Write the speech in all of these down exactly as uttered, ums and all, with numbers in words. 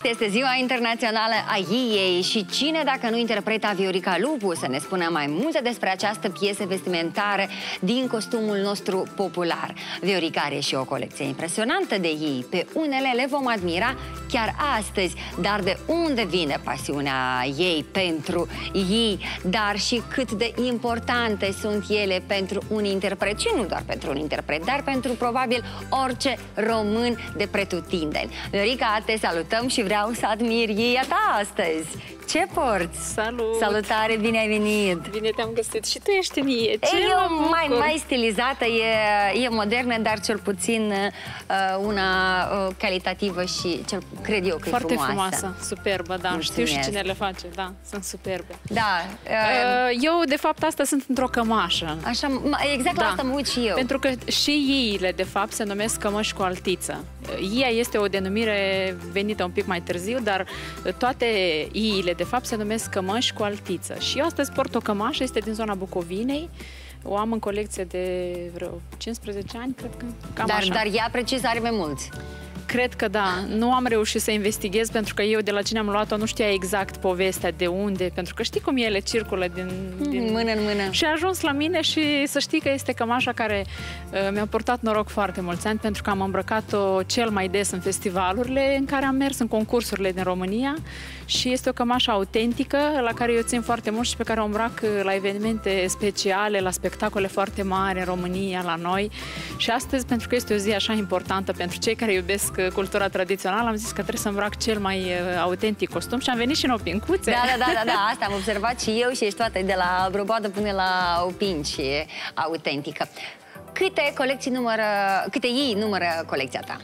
Este ziua internațională a Iei și cine, dacă nu interpreta Viorica Lupu, să ne spună mai multe despre această piesă vestimentară din costumul nostru popular. Viorica are și o colecție impresionantă de Iei. Pe unele le vom admira chiar astăzi, dar de unde vine pasiunea ei pentru Iei, dar și cât de importante sunt ele pentru un interpret, și nu doar pentru un interpret, dar pentru probabil orice român de pretutindeni. Viorica, te salutăm și vreau să admir Ieia ta astăzi. Ce porți? Salut! Salutare, bine ai venit! Bine te-am găsit. Și tu ești în Iei. Ce e mai, mai stilizată, e, e modernă, dar cel puțin uh, una uh, calitativă și cel, cred eu că foarte e frumoasă. frumoasă, superbă, da. Mulțumesc. Știu și cine le face, da, sunt superbe. Da. Uh, eu, de fapt, asta sunt într-o cămașă. Așa, exact la da. asta mă uit și eu. Pentru că și Ieile, de fapt, se numesc cămăși cu altiță. Ieia este o denumire venită un pic mai târziu, dar toate Ieile, de fapt, se numesc cămăși cu altiță. Și eu astăzi port o cămașă, este din zona Bucovinei. O am în colecție de vreo cincisprezece ani, cred că. Cam dar, așa. dar ea precis are mai mulți. Cred că da. Nu am reușit să investighez pentru că eu de la cine am luat-o nu știa exact povestea de unde, pentru că știi cum ele circulă din, din... mână în mână. Și a ajuns la mine și să știi că este cămașa care uh, mi-a purtat noroc foarte mulți ani, pentru că am îmbrăcat-o cel mai des în festivalurile în care am mers, în concursurile din România, și este o cămașă autentică la care eu țin foarte mult și pe care o îmbrac la evenimente speciale, la spectacole foarte mari în România, la noi. Și astăzi, pentru că este o zi așa importantă pentru cei care iubesc cultura tradițională, am zis că trebuie să îmbrac cel mai autentic costum și am venit și în opincuțe. Da, da, da, da, da, asta am observat și eu și ești toată de la broboadă până la opinci autentică. Câte colecții numără, câte Iei numără colecția ta?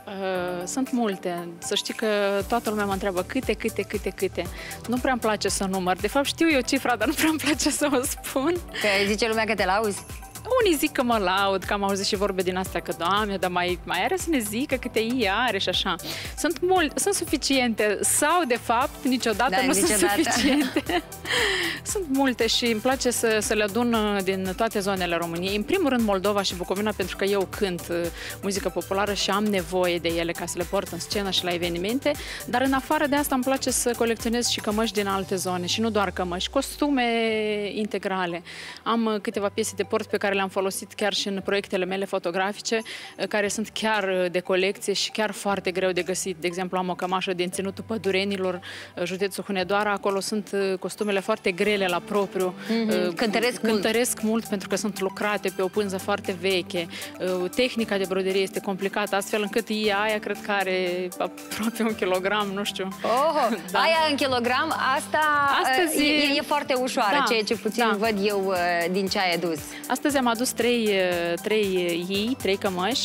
Uh, sunt multe. Să știi că toată lumea mă întreabă câte, câte, câte, câte. Nu prea îmi place să număr. De fapt știu eu cifra, dar nu prea îmi place să o spun. Că zice lumea că te lauzi? Unii zic că mă laud, că am auzit și vorbe din astea că, Doamne, dar mai, mai are să ne zică câte Iei are și așa. Sunt mult, sunt suficiente sau, de fapt, niciodată da, nu niciodată. sunt suficiente. Sunt multe și îmi place să, să le adun din toate zonele României. În primul rând Moldova și Bucovina, pentru că eu cânt muzică populară și am nevoie de ele ca să le port în scenă și la evenimente, dar în afară de asta îmi place să colecționez și cămăși din alte zone și nu doar cămăși, costume integrale. Am câteva piese de port pe care le-am folosit chiar și în proiectele mele fotografice, care sunt chiar de colecție și chiar foarte greu de găsit. De exemplu, am o cămașă din Ținutul Pădurenilor, județul Hunedoara, acolo sunt costumele foarte grele la propriu. Mm-hmm. Cântăresc, Cântăresc mult. mult pentru că sunt lucrate pe o pânză foarte veche. Tehnica de broderie este complicată, astfel încât Ieia aia cred că are aproape un kilogram, nu știu. Oh, da. Aia în kilogram, asta Astăzi, e, e foarte ușoară, da, ceea ce puțin da. văd eu din ce ai adus. Astăzi am adus trei, trei Iei, trei cămăși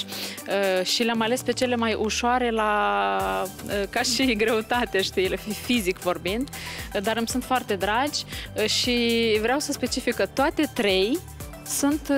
și le-am ales pe cele mai ușoare la, ca și greutate, știi, fizic vorbind, dar îmi sunt foarte dragi și vreau să specific că toate trei sunt...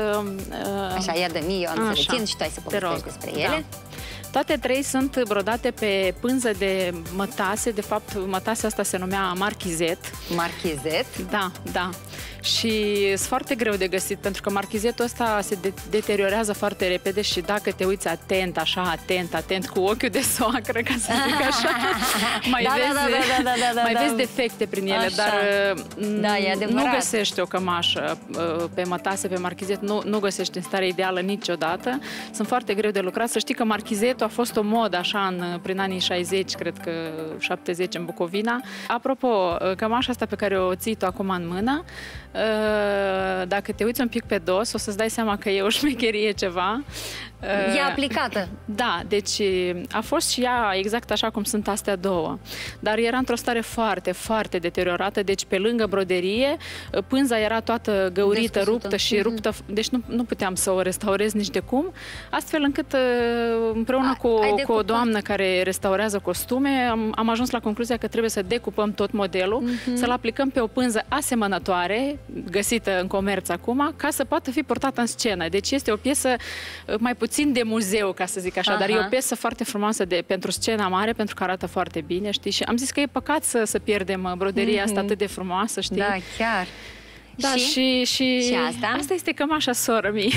Așa, ia de mie, eu am să le țin și tu ai să povestești despre ele. Da. Toate trei sunt brodate pe pânză de mătase, de fapt mătase asta se numea marchizet. Marchizet? Da, da. Și sunt foarte greu de găsit, pentru că marchizetul ăsta se de deteriorează foarte repede și dacă te uiți atent, așa, atent, atent, cu ochiul de soacră, ca să zic așa, mai da, vezi, da, da, da, da, da, mai da. vezi defecte prin ele, așa. Dar da, e nu găsești o cămașă pe mătase, pe marchizet, nu, nu găsești în stare ideală niciodată. Sunt foarte greu de lucrat. Să știi că marchizetul a fost o modă așa în, prin anii șaizeci, cred că șaptezeci în Bucovina. Apropo, cămașa asta pe care o ții tu acum în mână, dacă te uiți un pic pe dos, o să-ți dai seama că e o șmecherie ceva. E aplicată. Da, deci a fost și ea exact așa cum sunt astea două. Dar era într-o stare foarte, foarte deteriorată, deci pe lângă broderie, pânza era toată găurită, Descusută. ruptă și mm-hmm. ruptă, deci nu, nu puteam să o restaurez nici de cum, astfel încât împreună a, cu, cu o doamnă care restaurează costume, am, am ajuns la concluzia că trebuie să decupăm tot modelul, mm-hmm. să-l aplicăm pe o pânză asemănătoare, găsită în comerț acum, ca să poată fi portată în scenă. Deci este o piesă mai puțin de muzeu, ca să zic așa, Aha. dar e o piesă foarte frumoasă de, pentru scena mare, pentru că arată foarte bine, știi? Și am zis că e păcat să, să pierdem broderia mm-hmm. asta atât de frumoasă, știi? Da, chiar. Da, și, și, și, și asta? Asta este cămașa soră-mii.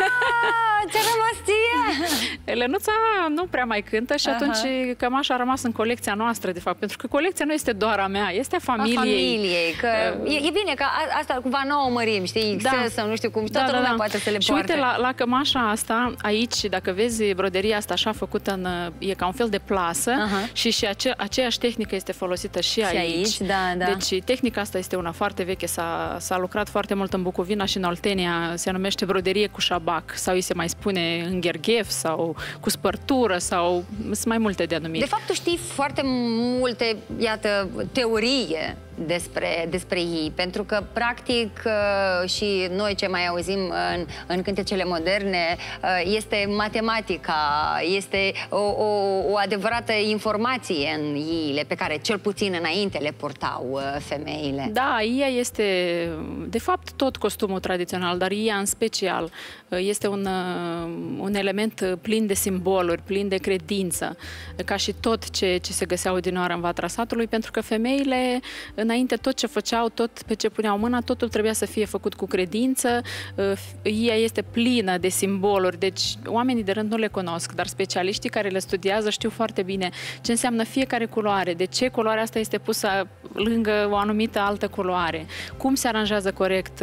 Ce rămas ție? Elenuța nu prea mai cântă și atunci uh-huh. cămașa a rămas în colecția noastră, de fapt, pentru că colecția nu este doar a mea, este a familiei. A familiei, că uh, e, e bine că asta cumva nouă mărim, știi, X S da. Sau nu știu cum, toată da, lumea da, da. Poate să le și poarte. uite, la, la cămașa asta, aici, dacă vezi broderia asta așa făcută în, e ca un fel de plasă uh-huh. și, și ace, aceeași tehnică este folosită și, și aici. aici da, da. Deci tehnica asta este una foarte veche, s-a lucrat foarte mult în Bucovina și în Oltenia, se numește broderie cu șabac sau îi se mai spune în gherghef sau cu spărtură sau sunt mai multe denumiri. De fapt, tu știi foarte multe, iată, teorie despre, despre ei, pentru că, practic, și noi ce mai auzim în, în cântecele moderne, este matematica, este o, o, o adevărată informație în iile pe care, cel puțin înainte, le purtau femeile. Da, ea este, de fapt, tot costumul tradițional, dar ea în special este un, un element plin de simboluri, plin de credință, ca și tot ce, ce se găsea odinioară în vatra satului, pentru că femeile, înainte, tot ce făceau, tot pe ce puneau mâna, totul trebuia să fie făcut cu credință. Ea este plină de simboluri, deci oamenii de rând nu le cunosc, dar specialiștii care le studiază știu foarte bine ce înseamnă fiecare culoare, de ce culoarea asta este pusă lângă o anumită altă culoare, cum se aranjează corect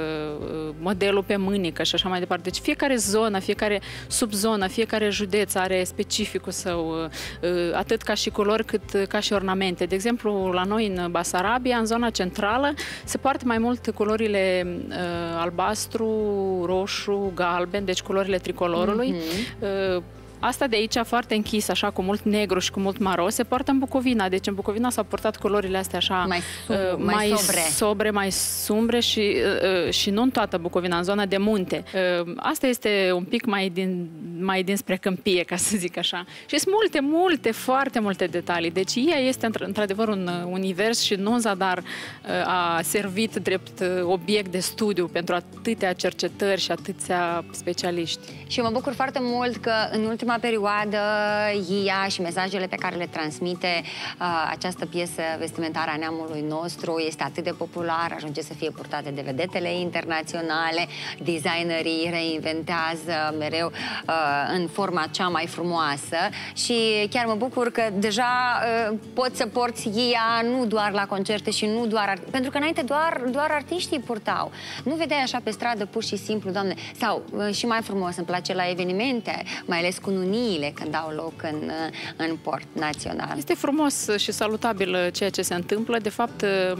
modelul pe mânică și așa mai departe. Deci fiecare zonă, fiecare subzonă, fiecare județ are specificul său, atât ca și culori cât ca și ornamente. De exemplu, la noi în Basarabia, în zona centrală, se poartă mai mult culorile uh, albastru, roșu, galben, deci culorile tricolorului. Mm-hmm. uh, Asta de aici, foarte închis, așa, cu mult negru și cu mult maro, se poartă în Bucovina. Deci în Bucovina s-au purtat culorile astea așa mai, sub, uh, mai, mai sobre. sobre, mai sumbre și, uh, și nu în toată Bucovina, în zona de munte. Uh, asta este un pic mai, din, mai dinspre câmpie, ca să zic așa. Și sunt multe, multe, foarte multe detalii. Deci ea este într-adevăr un univers și nu Zadar uh, a servit drept obiect de studiu pentru atâtea cercetări și atâția specialiști. Și mă bucur foarte mult că în ultima perioadă ea și mesajele pe care le transmite uh, această piesă vestimentară a neamului nostru este atât de populară, ajunge să fie purtate de vedetele internaționale, designerii reinventează mereu uh, în forma cea mai frumoasă și chiar mă bucur că deja uh, poți să porți ea nu doar la concerte și nu doar... Pentru că înainte doar, doar artiștii purtau. Nu vedeai așa pe stradă pur și simplu, Doamne, sau uh, și mai frumos, îmi place la evenimente, mai ales cu cununiile când au loc în, în port național. Este frumos și salutabil ceea ce se întâmplă. De fapt,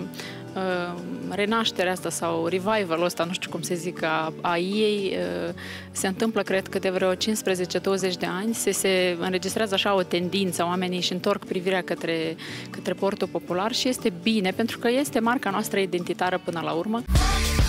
renașterea asta sau revival-ul ăsta, nu știu cum se zic, a, a ei, se întâmplă, cred că de vreo cincisprezece douăzeci de ani, se, se înregistrează așa o tendință, oamenii își întorc privirea către, către portul popular și este bine, pentru că este marca noastră identitară până la urmă.